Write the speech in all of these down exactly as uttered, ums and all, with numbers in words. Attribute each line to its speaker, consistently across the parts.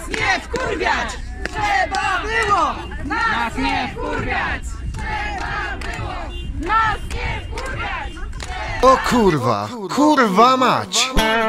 Speaker 1: Nas nie wkurwiać! Trzeba było! Nas nie wkurwiać! Trzeba było! Nas nie wkurwiać!
Speaker 2: O kurwa, kurwa mać!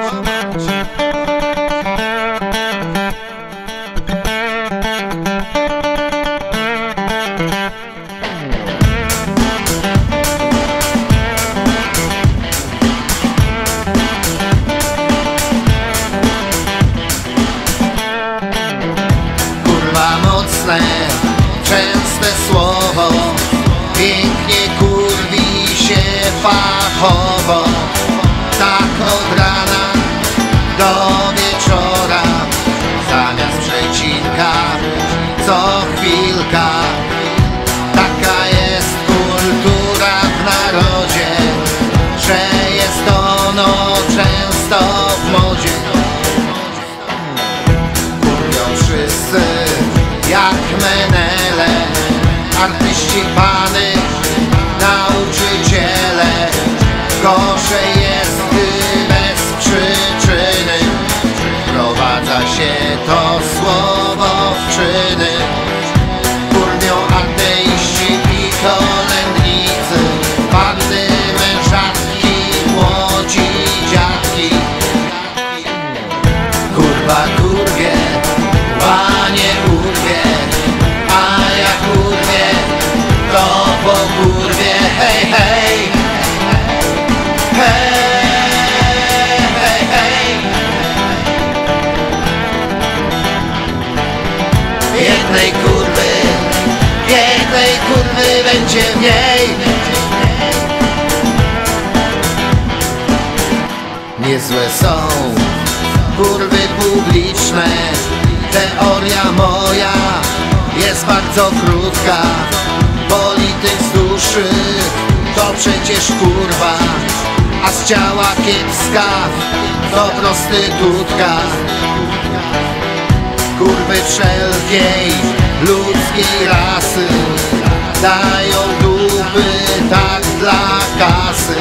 Speaker 2: Kurwa mocne, częste słowo, pięknie kurwi się fachowo. Tak od rana do wieczora, zamiast przecinka co chwilka. Taka jest kultura w narodzie, że jest ono często w modzie. Kurwią wszyscy jak menele, artyści, pany, nauczyciele. Gorzej jest, gdy bez przyczyny wprowadza się to słowo w czyny. Kurwią ateiści i kolędnicy, panny, mężatki, młodzi dziadki. Kurwa kurwie, panie urwie, a jak urwie, to po kurwie, hej, hej. Hej, hej, hej. Jednej kurwy, jednej kurwy będzie mniej. Niezłe są kurwy publiczne. Teoria moja jest bardzo krótka. Polityk z duszy to przecież kurwa, a z ciała kiepska to prostytutka. Kurwy wszelkiej ludzkiej rasy dają dupy tak dla kasy.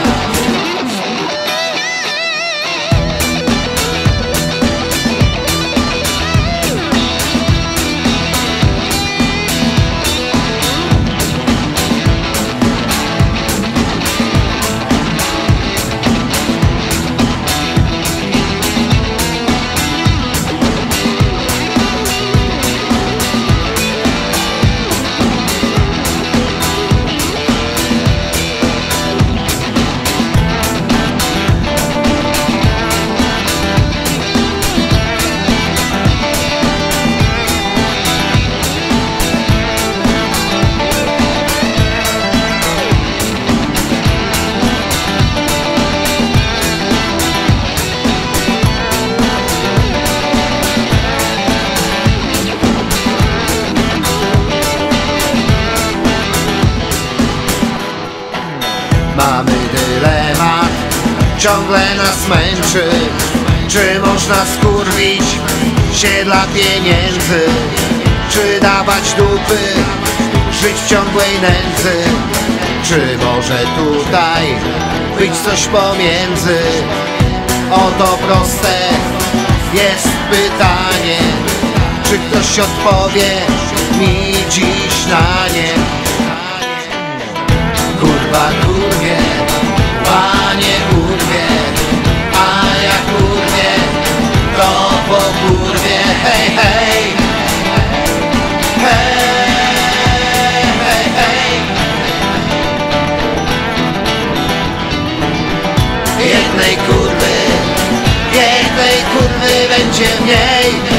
Speaker 2: Mamy dylemat, ciągle nas męczy. Czy można skurwić się dla pieniędzy? Czy dawać dupy, żyć w ciągłej nędzy? Czy może tutaj być coś pomiędzy? Oto proste jest pytanie, czy ktoś odpowie mi dziś na nie? Kurwa kurwie, panie urwie, a jak urwie, to po kurwie, hej, hej. Hej, hej, hej. Jednej kurwy, jednej kurwy będzie mniej.